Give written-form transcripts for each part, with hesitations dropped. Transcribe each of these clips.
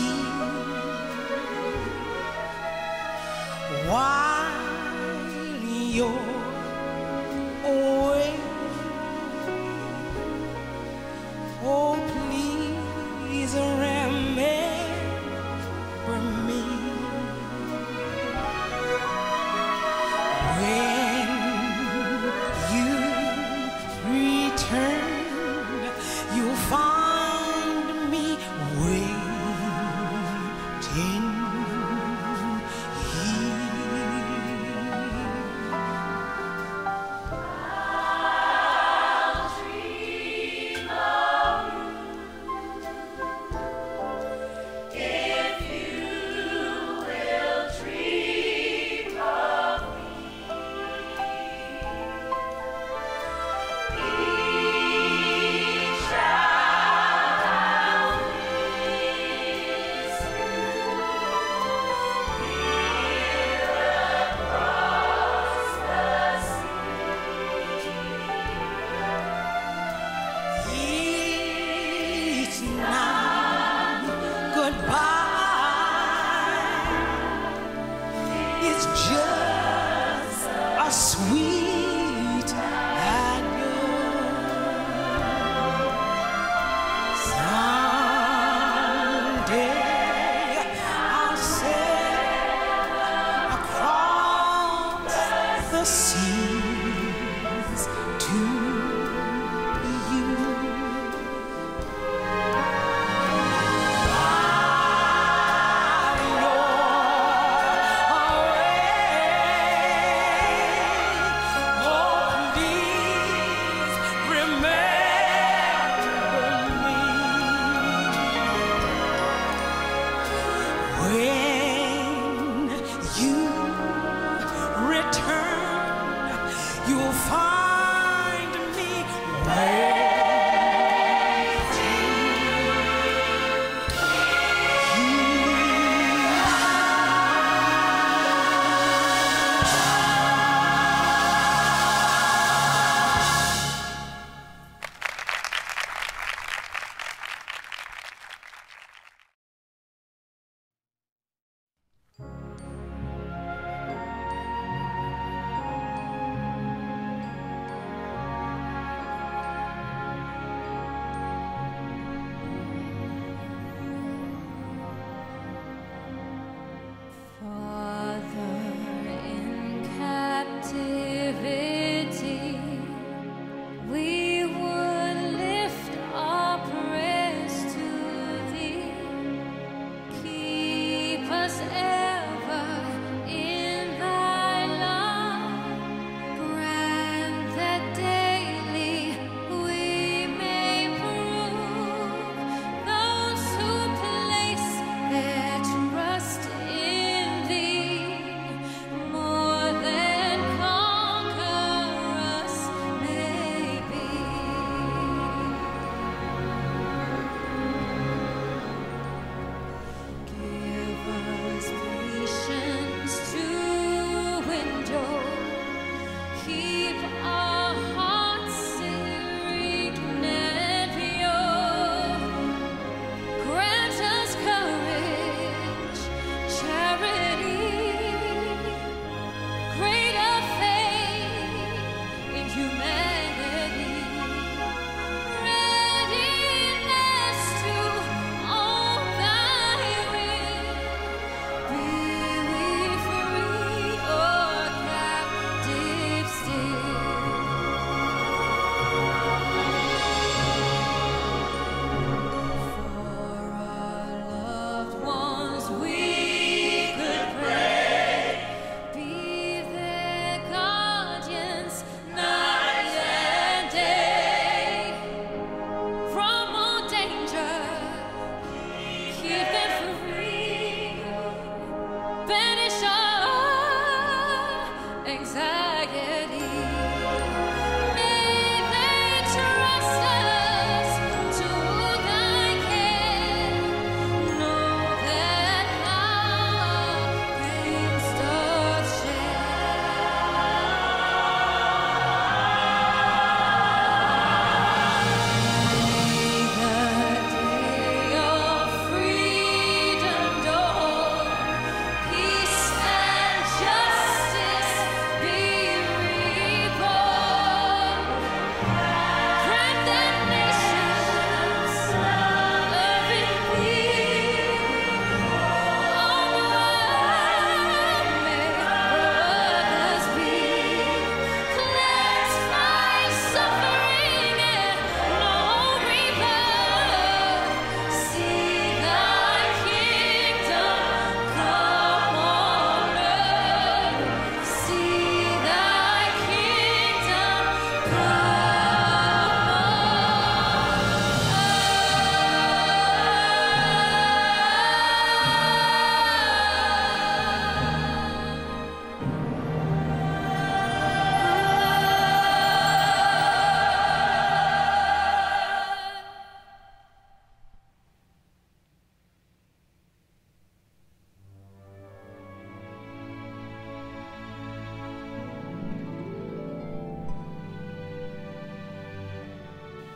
while you're away. Oh, please remember me when you return. You'll find me waiting. It's just a sweet adieu. Someday I'll sail across the seas to you. When you return, you'll find me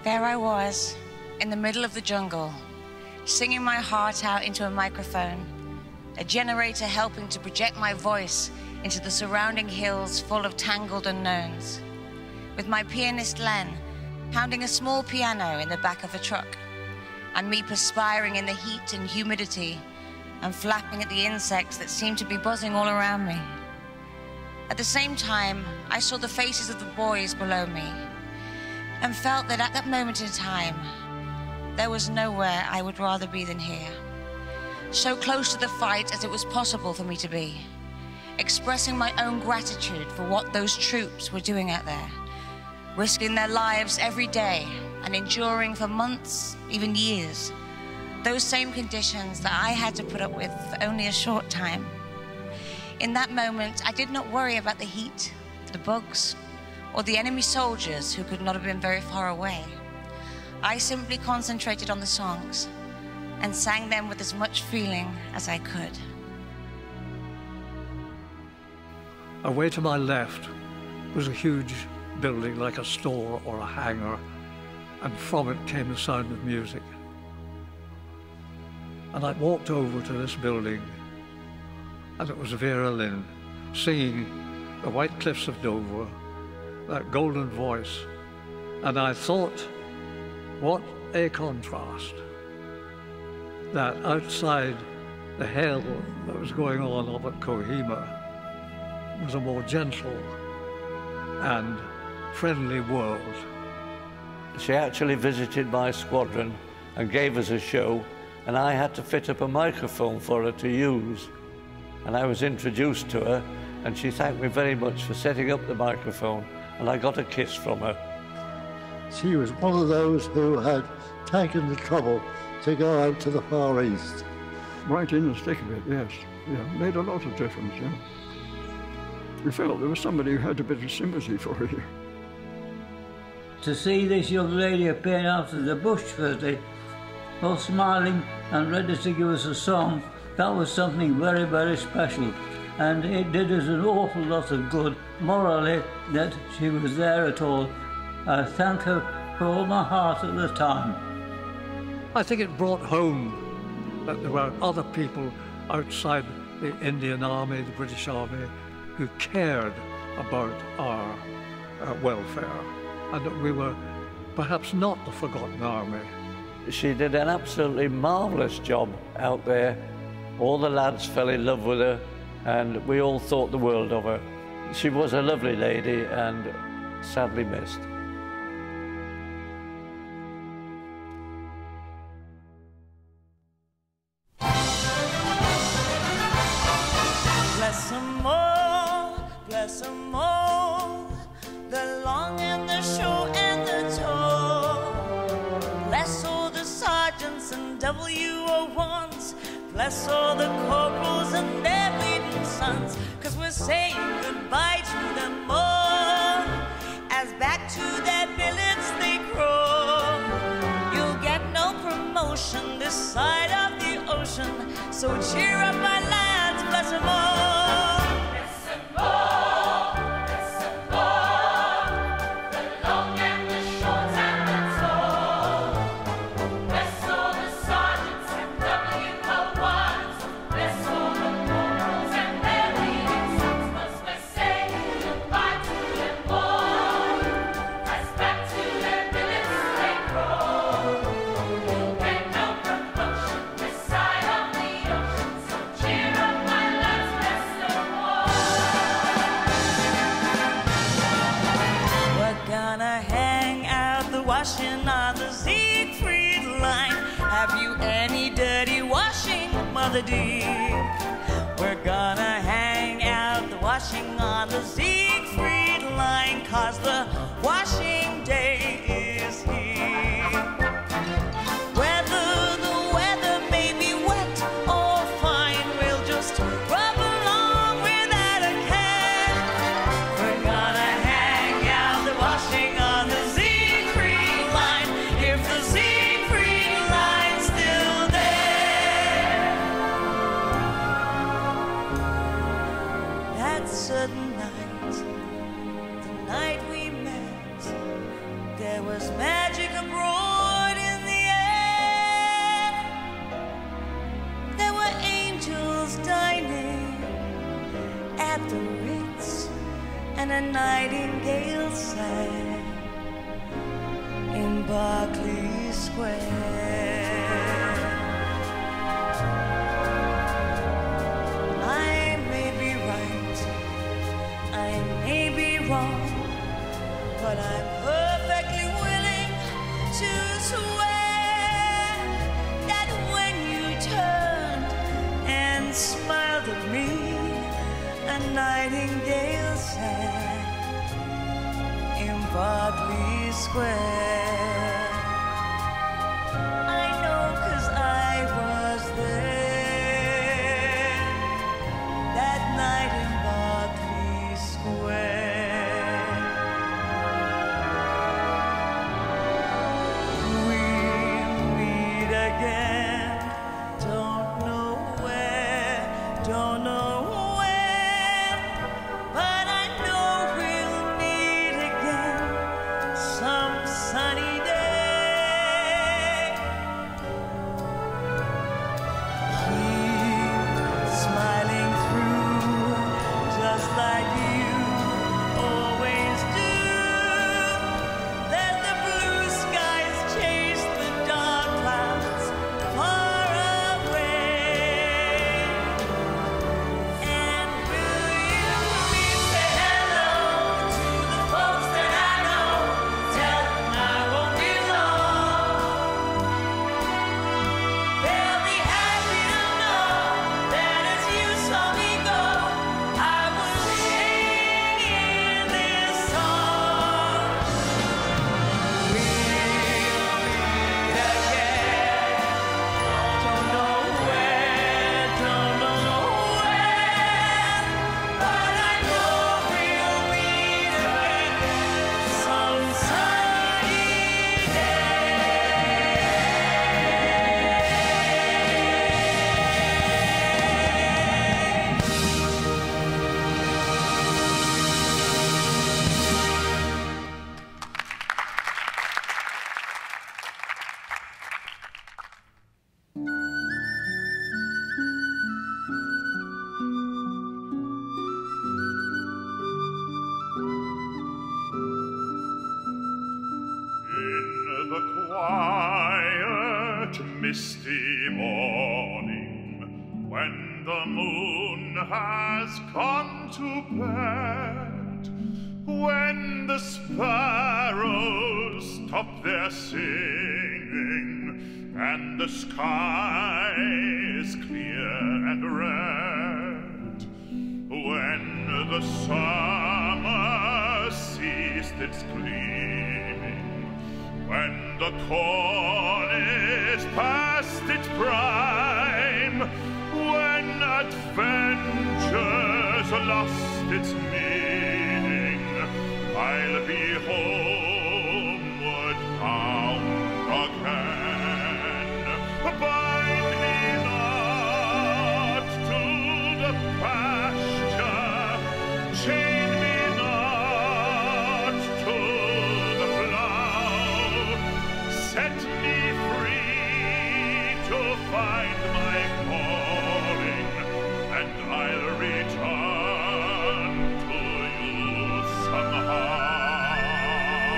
There I was, in the middle of the jungle, singing my heart out into a microphone, a generator helping to project my voice into the surrounding hills full of tangled unknowns, with my pianist Len pounding a small piano in the back of a truck, and me perspiring in the heat and humidity and flapping at the insects that seemed to be buzzing all around me. At the same time, I saw the faces of the boys below me and felt that at that moment in time, there was nowhere I would rather be than here. So close to the fight as it was possible for me to be, expressing my own gratitude for what those troops were doing out there, risking their lives every day and enduring for months, even years, those same conditions that I had to put up with for only a short time. In that moment, I did not worry about the heat, the bugs, or the enemy soldiers who could not have been very far away. I simply concentrated on the songs and sang them with as much feeling as I could. Away to my left was a huge building like a store or a hangar, and from it came the sound of music. And I walked over to this building, and it was Vera Lynn singing The White Cliffs of Dover, that golden voice. And I thought, what a contrast, that outside the hell that was going on up at Kohima was a more gentle and friendly world. She actually visited my squadron and gave us a show, and I had to fit up a microphone for her to use. And I was introduced to her, and she thanked me very much for setting up the microphone, and I got a kiss from her. She was one of those who had taken the trouble to go out to the Far East. Right in the thick of it, yes. Yeah, made a lot of difference, yeah. We felt there was somebody who had a bit of sympathy for her. To see this young lady appearing out of the bush Thursday, all smiling and ready to give us a song, that was something very, very special. And it did us an awful lot of good, morally, that she was there at all. I thank her for all my heart at the time. I think it brought home that there were other people outside the Indian Army, the British Army, who cared about our welfare, and that we were perhaps not the forgotten army. She did an absolutely marvellous job out there. All the lads fell in love with her, and we all thought the world of her. She was a lovely lady and sadly missed. Bless 'em all, bless 'em all, the long and the short and the tall. Bless all the sergeants and WO1s, bless all the corporals and their bleeding sons, 'cause we're saying goodbye to them all, as back to their billets they crawl. You'll get no promotion this side of the ocean, so cheer up my lads, bless 'em all. Washing on the Siegfried line. Have you any dirty washing, Mother dear? We're gonna hang out the washing on the Siegfried line, 'cause the washing day is here. Whether the weather may be wet or fine, we'll just rub along without a care. We're gonna hang out the washing on the Siegfried line, if the Siegfried line's still there. That certain night, the night we met, there was magic abroad. and a nightingale sang in Berkeley Square. I may be right, I may be wrong, but I'm perfectly willing to swear that when you turned and smiled at me, a nightingale sang in Berkeley Square. I know 'cause I was there that night in Berkeley Square. We'll meet again, don't know where, don't know when, but I know we'll meet again some sunny day. Keep smiling through, just like you always do. Let the blue skies chase the dark clouds far away. And will you please say hello to the folks that I know? Tell them I won't be long. They'll be happy to know that as you saw me go, I was singing this song. We'll meet again. Don't know where, don't know when, but I know we'll meet again some sunny day. In the quiet, misty morning, when the moon has gone to bed, when the sparrows stop their singing, and the sky is clear and red, when the summer ceased its gleaming, when the corn is past its prime, when adventure's lost its meaning, I'll be homeward bound again. Bind me not to the pasture, chain me not to the plough, set me free to find my calling, and I'll return to you somehow.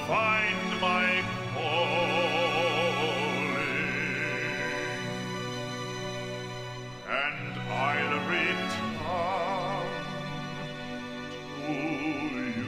find my calling, and I'll return to you.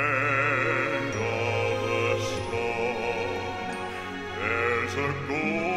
There's a goal.